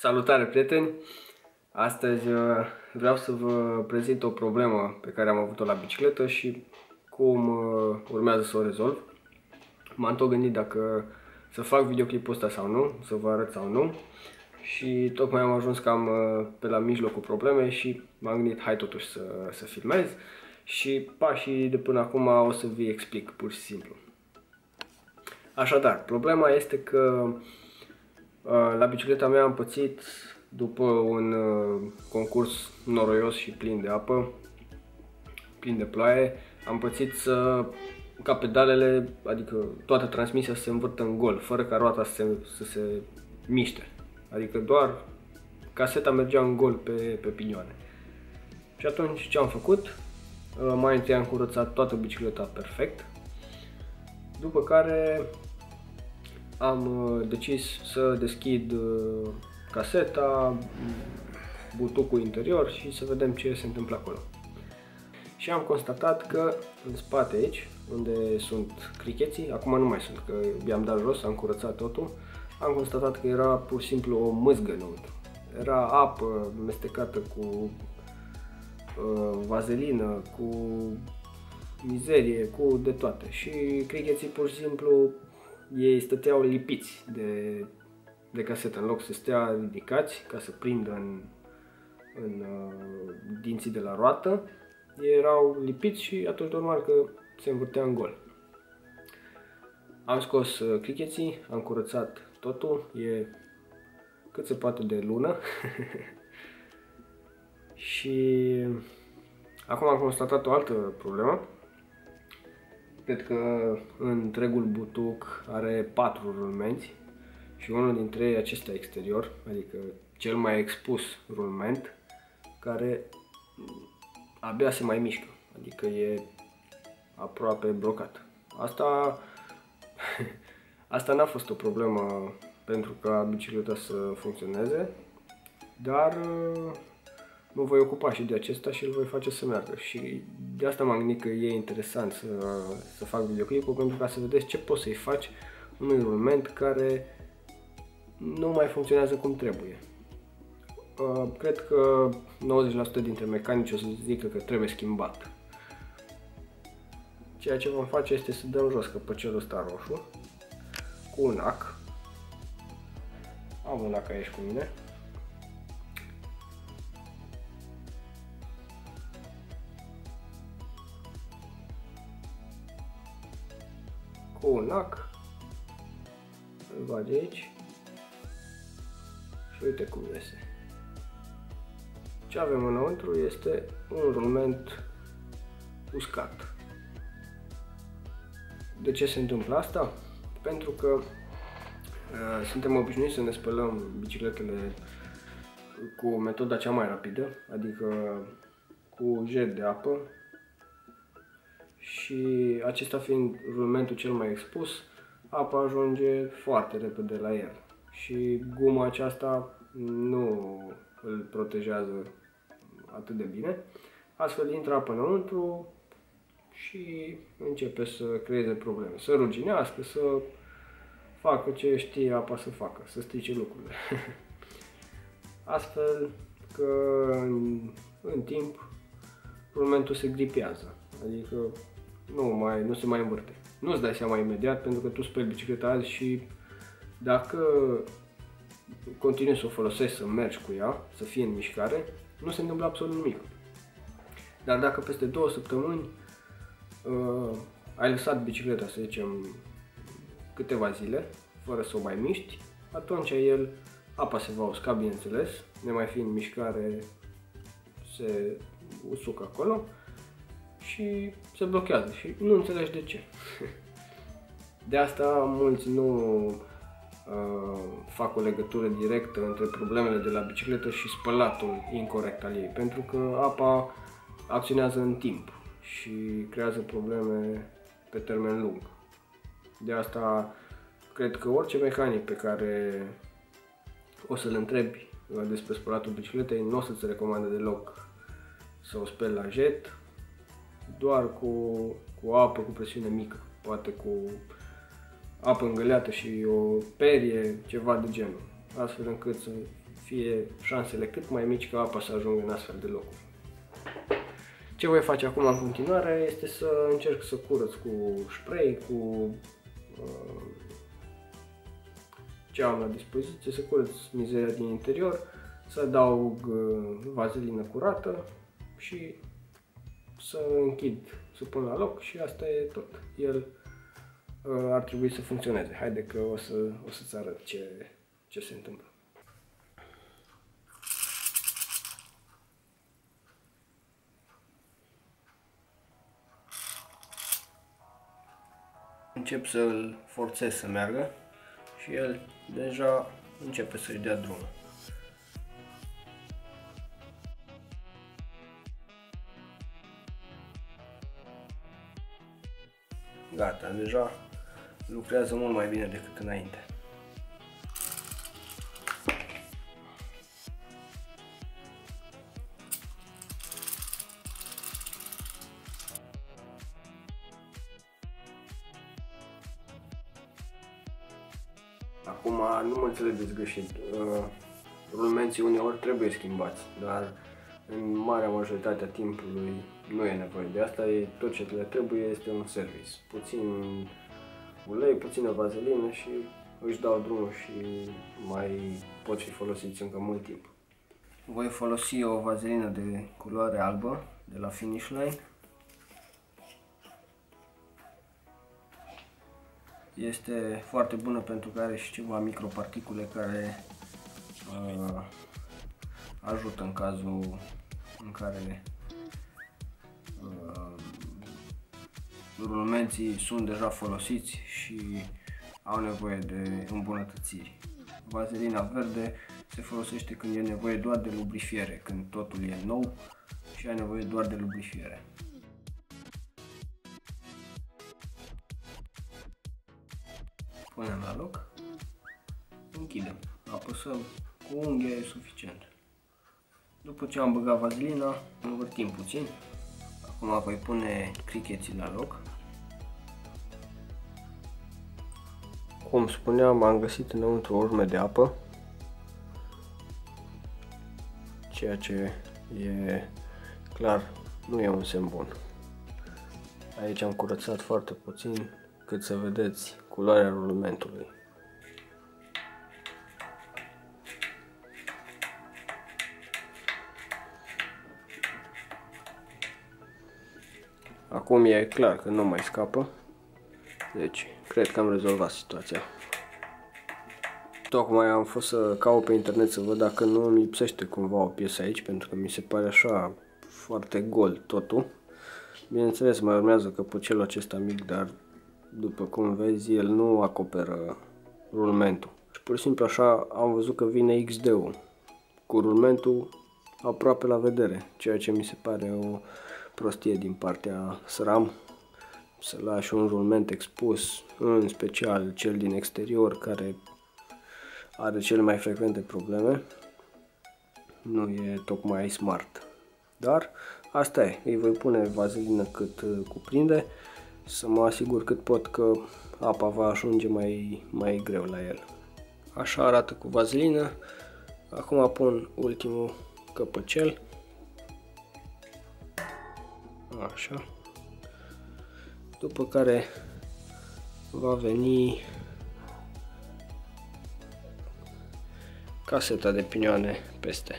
Salutare, prieteni! Astăzi vreau să vă prezint o problemă pe care am avut-o la bicicletă și cum urmează să o rezolv. M-am tot gândit dacă să fac videoclipul ăsta sau nu, să vă arăt sau nu. Și tocmai am ajuns cam pe la mijlocul problemei și m-am gândit, hai totuși să filmez. Și pașii de până acum o să vi explic, pur și simplu. Așadar, problema este că la bicicleta mea am pățit, după un concurs noroios și plin de apă, plin de ploaie, am pățit ca pedalele, adică toată transmisia să se învârtă în gol, fără ca roata să se miște. Adică doar caseta mergea în gol pe pinioane. Și atunci ce am făcut? Mai întâi am curățat toată bicicleta perfect, după care am decis să deschid caseta, butucul interior și să vedem ce se întâmplă acolo. Și am constatat că în spate aici, unde sunt cricheții, acum nu mai sunt, că i-am dat jos, am curățat totul, am constatat că era pur și simplu o mâzgă înăuntru. Era apă mestecată cu vazelină, cu mizerie, cu de toate. Și cricheții pur și simplu, ei stăteau lipiți de casetă, în loc să stea ridicați ca să prindă în dinții de la roată, ei erau lipiți și atunci normal că se învârtea în gol. Am scos cricheții, am curățat totul, e cât se poate de lună. Și acum am constatat o altă problemă. Cred că întregul butuc are 4 rulmenți și unul dintre ei, acesta exterior, adică cel mai expus rulment, care abia se mai mișcă, adică e aproape blocat. Asta n-a fost o problemă pentru ca bicicleta să funcționeze, dar mă voi ocupa și de acesta și îl voi face să meargă. Și de asta m-am gândit că e interesant să fac videoclipul, pentru ca să vedeți ce poți să-i faci unui rulment care nu mai funcționează cum trebuie. Cred că 90% dintre mecanici o să zică că trebuie schimbat. Ceea ce vom face este să dăm jos căpăcelul ăsta roșu cu un ac. Am un ac aici cu mine. Cu un ac îl bagi aici și uite cum iese. Ce avem înăuntru este un rulment uscat. De ce se întâmplă asta? Pentru că suntem obișnuiți să ne spălăm bicicletele cu metoda cea mai rapidă, adică cu jet de apă, și acesta fiind rulmentul cel mai expus, apa ajunge foarte repede la el și guma aceasta nu îl protejează atât de bine. Astfel intră apă înăuntru și începe să creeze probleme, să ruginească, să facă ce știe apa să facă, să strice lucrurile. Astfel că în timp rulmentul se gripează, adică nu se mai învârte. Nu-ți dai seama imediat, pentru că tu speli bicicleta azi și dacă continui să o folosești, să mergi cu ea, să fie în mișcare, nu se întâmplă absolut nimic. Dar dacă peste 2 săptămâni ai lăsat bicicleta, să zicem, câteva zile, fără să o mai miști, atunci apa se va usca, bineînțeles, nemai fi în mișcare, se usucă acolo și se blochează și nu înțelegi de ce. De asta mulți nu fac o legătură directă între problemele de la bicicletă și spălatul incorect al ei, pentru că apa acționează în timp și creează probleme pe termen lung. De asta cred că orice mecanic pe care o să-l întrebi despre spălatul bicicletei nu o să-ți recomandă deloc să o speli la jet, doar cu apă cu presiune mică, poate cu apă îngăleată și o perie, ceva de genul, astfel încât să fie șansele cât mai mici ca apa să ajungă în astfel de locuri. Ce voi face acum în continuare este să încerc să curăț cu spray, cu ce am la dispoziție, să curăț mizeria din interior, să adaug vazelină curată și să închid, să pun la loc și asta e tot. El ar trebui să funcționeze. Haide că o să-ți arăt ce se întâmplă. Încep să-l forțez să meargă și el deja începe să-și dea drumul. Gata, deja lucrează mult mai bine decât înainte. Acum nu mă înțelegeți greșit, rulmenții uneori trebuie schimbați, dar în marea majoritate a timpului nu e nevoie de asta, tot ce le trebuie este un service. Puțin ulei, puțină vazelină și își dau drumul și mai pot fi folosiți încă mult timp. Voi folosi o vazelină de culoare albă de la Finish Line. Este foarte bună pentru că are și ceva microparticule care ajută în cazul în care rulmenții sunt deja folosiți și au nevoie de îmbunătățiri. Vazelina verde se folosește când e nevoie doar de lubrifiere, când totul e nou și ai nevoie doar de lubrifiere. Punem la loc, închidem, apăsăm cu unghia, e suficient. După ce am băgat vazelina, învârtim puțin. Acum voi pune cricheții la loc. Cum spuneam, am găsit înăuntru urme de apă, ceea ce e clar nu e un semn bun. Aici am curățat foarte puțin, cât să vedeți culoarea rulmentului. Acum e clar că nu mai scapă, deci cred că am rezolvat situația. Tocmai am fost să caut pe internet să văd dacă nu îmi lipsește cumva o piesă aici, pentru că mi se pare așa foarte gol totul. Bineînțeles, mai urmează căpucelul acesta mic, dar după cum vezi, el nu acoperă rulmentul. Și pur și simplu așa am văzut că vine XD-ul cu rulmentul aproape la vedere, ceea ce mi se pare o prostie din partea SRAM, să lași un rulment expus, în special cel din exterior, care are cele mai frecvente probleme. Nu e tocmai smart. Dar asta e, îi voi pune vazelină cât cuprinde, să mă asigur cât pot că apa va ajunge mai greu la el. Așa arată cu vazelină. Acum pun ultimul căpăcel. Așa. După care va veni caseta de pinioane peste.